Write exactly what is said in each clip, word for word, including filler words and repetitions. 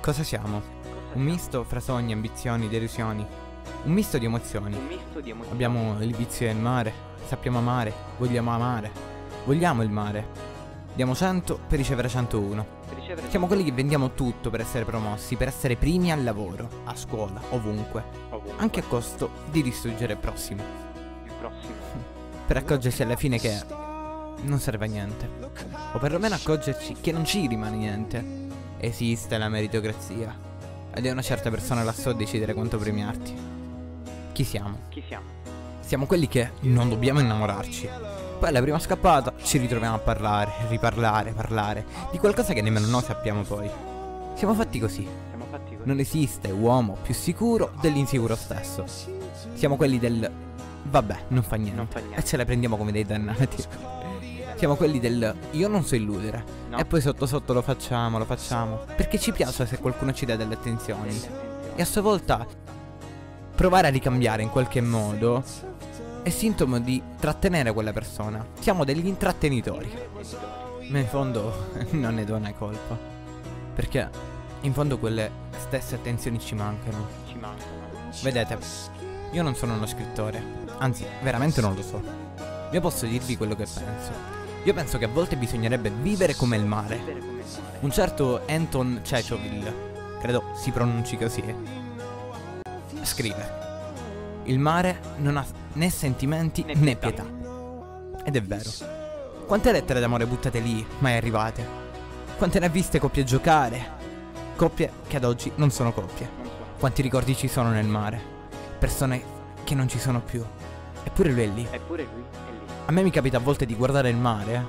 Cosa siamo? Un misto fra sogni, ambizioni, delusioni. Un misto di emozioni. Un misto di emozioni. Abbiamo il vizio del mare, sappiamo amare, vogliamo amare, vogliamo il mare. Diamo cento per ricevere centouno. Per ricevere Siamo quelli che vendiamo tutto per essere promossi, per essere primi al lavoro, a scuola, ovunque. ovunque. Anche a costo di distruggere il prossimo. Il prossimo. Per accorgersi alla fine che non serve a niente. O perlomeno accorgerci che non ci rimane niente. Esiste la meritocrazia. Ed è una certa persona lassù a decidere quanto premiarti. Chi siamo? Chi siamo? Siamo quelli che non dobbiamo innamorarci. Poi alla prima scappata ci ritroviamo a parlare, riparlare, parlare di qualcosa che nemmeno noi sappiamo poi. Siamo fatti così. Siamo fatti così. Non esiste uomo più sicuro dell'insicuro stesso. Siamo quelli del vabbè, non fa niente. Non fa niente. E ce le prendiamo come dei dannati. Siamo quelli del io non so illudere. No. E poi sotto sotto lo facciamo, lo facciamo. Perché ci piace se qualcuno ci dà delle attenzioni. E a sua volta provare a ricambiare in qualche modo è sintomo di trattenere quella persona. Siamo degli intrattenitori. Ma in fondo non ne do una colpa. Perché in fondo quelle stesse attenzioni ci mancano. Ci mancano. Vedete, io non sono uno scrittore. Anzi, veramente non lo so. Io posso dirvi quello che penso. Io penso che a volte bisognerebbe vivere come il mare. Vivere come il mare. Un certo Anton Chekhovil, credo si pronunci così, scrive: il mare non ha né sentimenti né, Né pietà. pietà. Ed è vero. Quante lettere d'amore buttate lì, mai arrivate? Quante ne ha viste coppie giocare? Coppie che ad oggi non sono coppie. Non so. Quanti ricordi ci sono nel mare? Persone che non ci sono più. Eppure lui è lì. Eppure lui è lì. A me mi capita a volte di guardare il mare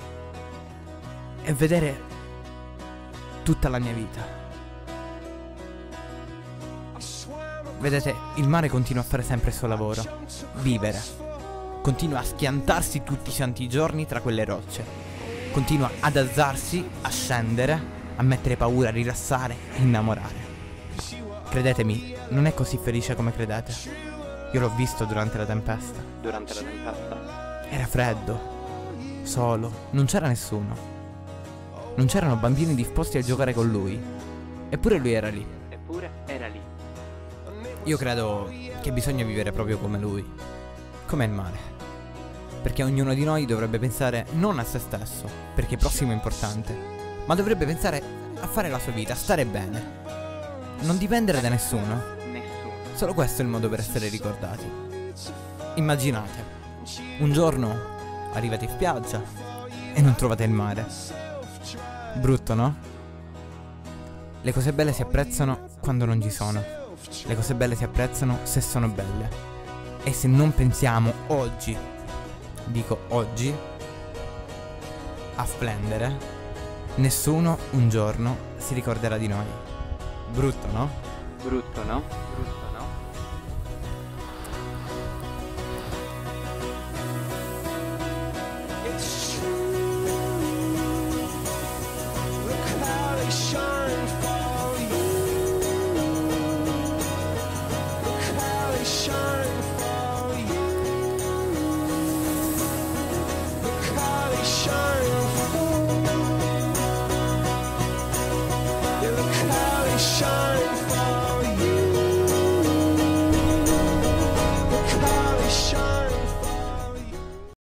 e vedere tutta la mia vita. Vedete, il mare continua a fare sempre il suo lavoro. Vivere. Continua a schiantarsi tutti i santi giorni tra quelle rocce. Continua ad alzarsi, a scendere, a mettere paura, a rilassare, a innamorare. Credetemi, non è così felice come credete. Io l'ho visto durante la tempesta. Durante la tempesta. Era freddo, solo, non c'era nessuno. Non c'erano bambini disposti a giocare con lui. Eppure lui era lì. Eppure era lì. Io credo che bisogna vivere proprio come lui, come il mare. Perché ognuno di noi dovrebbe pensare non a se stesso, perché il prossimo è importante, ma dovrebbe pensare a fare la sua vita, a stare bene. Non dipendere da nessuno. Nessuno. Solo questo è il modo per essere ricordati. Immaginate, un giorno arrivate in spiaggia e non trovate il mare. Brutto, no? Le cose belle si apprezzano quando non ci sono. Le cose belle si apprezzano se sono belle. E se non pensiamo oggi, dico oggi, a splendere, nessuno un giorno si ricorderà di noi. Brutto, no? Brutto, no? Brutto.